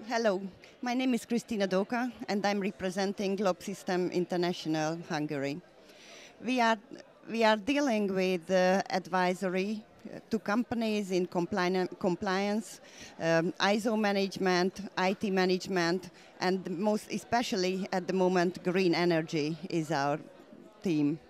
Hello, my name is Krisztina Dóka and I'm representing Globe System International Hungary. We are dealing with advisory to companies in compliance, ISO management, IT management, and most especially at the moment green energy is our theme.